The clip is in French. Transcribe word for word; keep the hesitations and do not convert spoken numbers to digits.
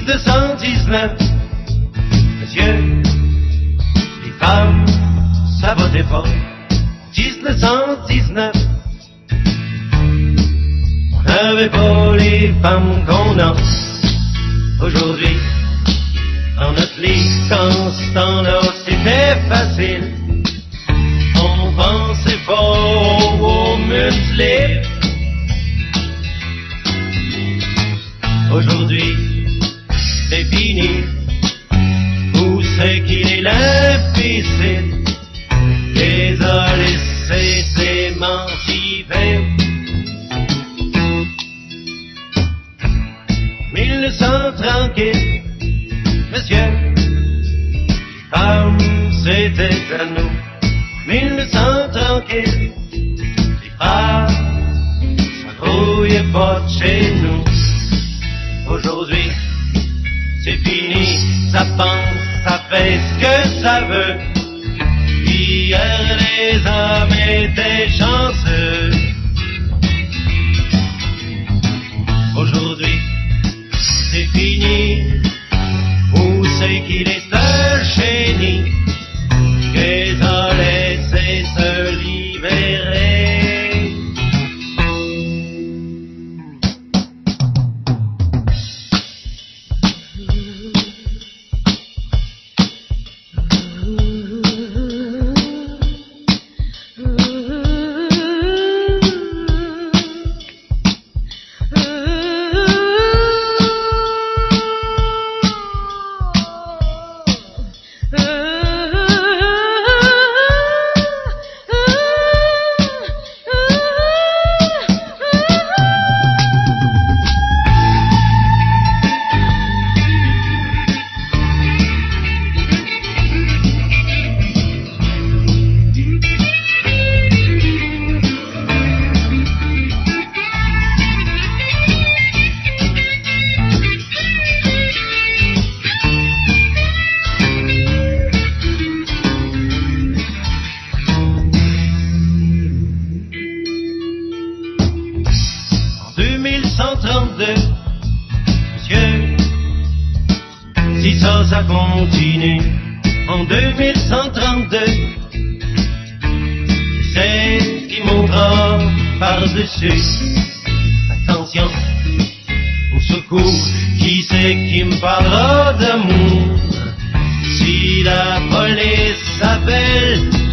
mille deux cent dix-neuf, monsieur, les femmes, ça votait pas. mille neuf cent dix-neuf, on n'avait pas les femmes qu'on a aujourd'hui. Dans notre licence, dans là, c'était facile. On pensait pas aux muscles. Aujourd'hui, c'est fini. Où c'est qu'il est l'imbécile? Les a laissés s'émanciper. mille neuf cents tranquille, monsieur, femmes, c'était à nous. mille neuf cents tranquille, les frères, ça grouillait pas de chez nous. Aujourd'hui, c'est fini, ça pense, ça fait ce que ça veut. Hier, les hommes étaient chanceux. Aujourd'hui, c'est fini. Où c'est qu'il est un génie? Les a laissés se libérer. deux mille cent trente-deux, monsieur, si ça, ça continue, en deux mille cent trente-deux, c'est qui montera par-dessus. Attention, au secours, qui c'est qui me parlera d'amour? Si la police s'appelle